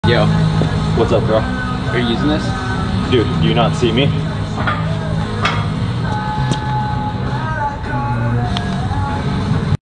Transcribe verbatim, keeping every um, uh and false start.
Yo, What's up, bro? are you using this? Dude, do you not see me?